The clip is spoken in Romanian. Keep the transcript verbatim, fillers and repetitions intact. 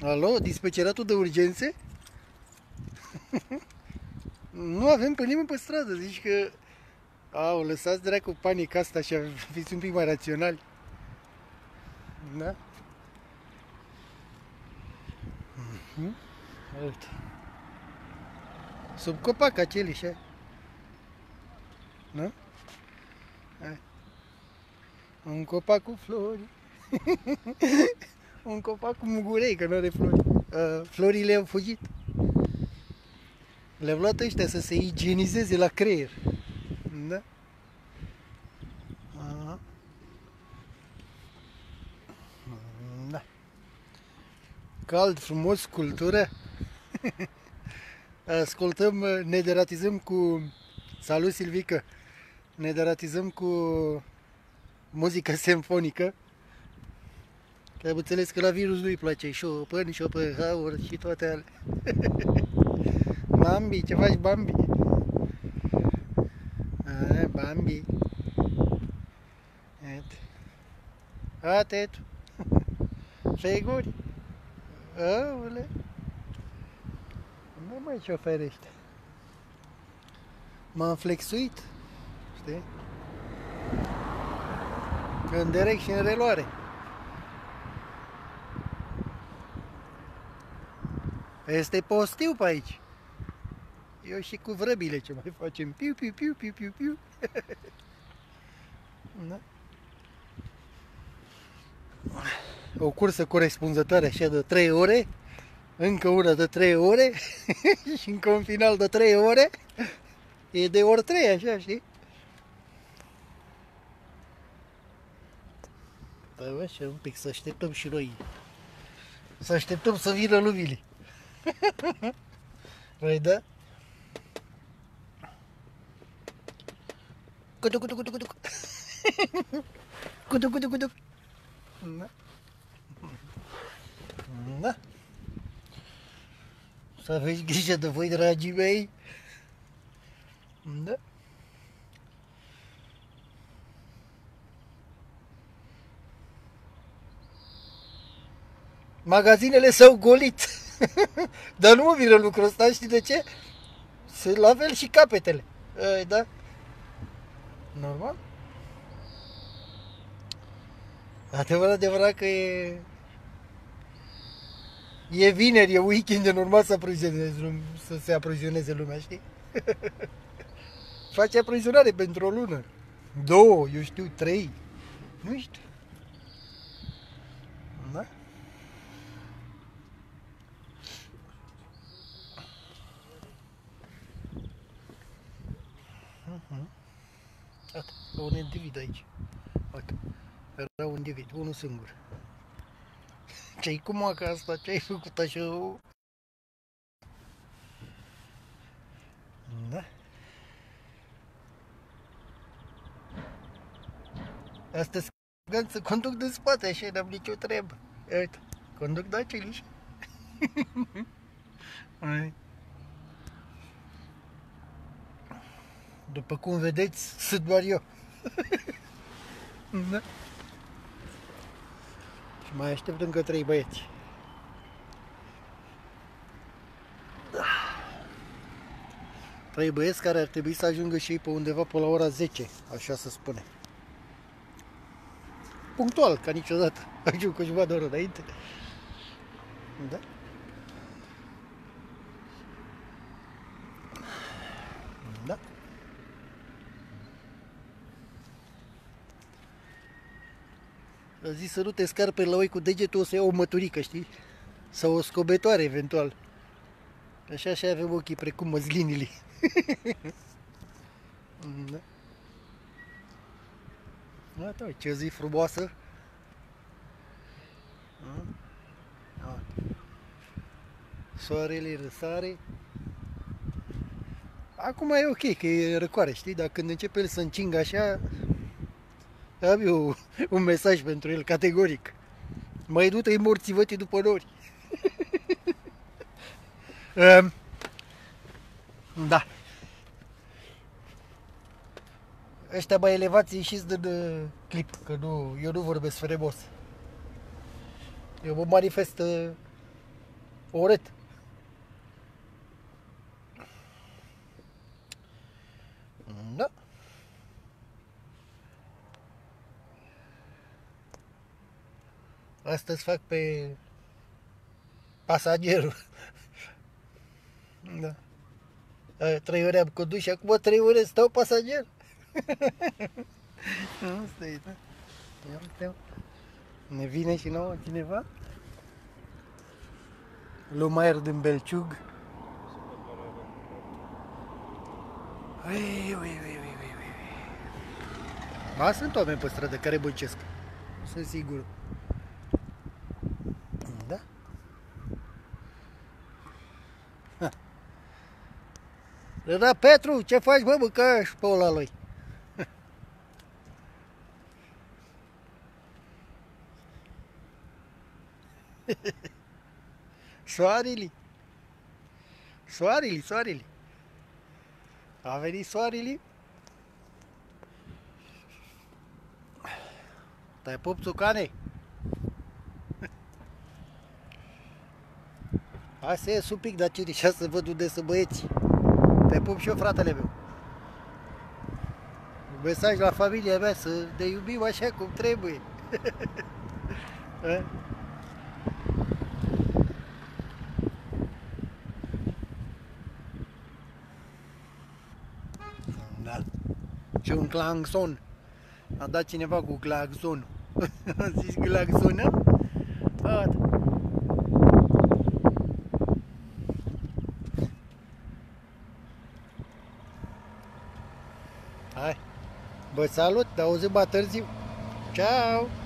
Alo, dispeceratul de urgențe? Nu avem pe nimeni pe stradă, zici că... Au, lăsați dracu panica asta și fiți un pic mai raționali. Da? Mm-hmm. Uite. Sub copac aceli și nu? Hai. Un copac cu flori. Un copac cu mugurei, că nu are flori. Uh, florile au fugit. Le-au luat ăștia să se igienizeze la creier. Da? Aha. Da. Cald, frumos, cultură. Ascultăm, ne deratizăm cu... Salut, Silvică! Ne deratizăm cu muzică simfonică. Că am înțeles că la virus nu-i place Chopin, Schopenhauer și toate alea. Bambi, ce faci, Bambi? A, Bambi. Atet. Sigur? Aole. Nu mai șoferește. M-am flexuit. Știi? În direct și în reluare. Este postiu pe aici. Eu și cu vrăbile ce mai facem. Piu, piu, piu, piu, piu, piu. Da? O cursă corespunzătoare așa de trei ore. Încă una de trei ore. Și încă un final de trei ore. E de ori trei, așa, știi? Păi așa, un pic, să așteptăm și noi. Să așteptăm să vină lumile. Păi da? Cutu, cutu, cutu, cutu. Cutu, cutu, cutu. Da? Da? Să aveți grijă de voi, dragii mei. Da? Magazinele s-au golit. Dar nu mă miră lucrul ăsta, știi de ce? Sunt la fel și capetele. Ai, da? Normal? Adevărat, adevărat că e... E vineri, e weekend, e normal să, să se aprovizioneze lumea, știi? Face aprovizionare pentru o lună. Două, eu știu, trei. Nu știu. Da? Uh-huh. Uite, un individ aici. Uite, era un individ, unul singur. Ce-i cu maca asta? Ce-ai făcut așa? Da? Astăzi să conduc din spate, așa, n-am nicio treabă. Uite, conduc de aceliși. După cum vedeți, sunt doar eu. Da? Și mai aștept încă trei băieți. Da. Trei băieți care ar trebui să ajungă și ei pe undeva pe la ora zece, așa se spune. Punctual, ca niciodată. Ajung cu ceva de oră înainte. Da? Da? A zis să nu te scarperi la oi cu degetul, o să iau o măturică, știi? Sau o scobetoare, eventual. Așa și avem ochii precum măslinile. Da? Uite, ce zi frumoasă. Soarele răsare. Acum e ok, că e răcoare, știi? Dar când începe el să încingă așa, am eu un mesaj pentru el, categoric. Mai du-te-i morții după nori. um, da. Ăștia mai elevați ieșiți din uh, clip, că nu, eu nu vorbesc frumos. Eu mă manifest uh, Urât. Da. Astăzi fac pe pasagerul. Da. Trei ore am condus și acum trei ore stau pasager. Asta e, da. Ia uite. Ne vine și nouă cineva? Lumaier din Belciug. Ui, ui, ui, ui, ui, ui. Ba, sunt oameni pe stradă care băcesc. Sunt sigur. Da? Da, Petru, ce faci, bă, mâncă-și pe ăla lui? Soarele. Soarele, soarele. A venit soarele. Te-ai pup, țucane? Hai să ies un pic de aici să văd unde sunt băieți. Te pup și eu, fratele meu. Un mesaj la familia mea să ne iubim așa cum trebuie. Da. Și un claxon. A dat cineva cu claxonul. A zis claxonă? Hai. Vă salut, te auzim mai târziu. Ciao.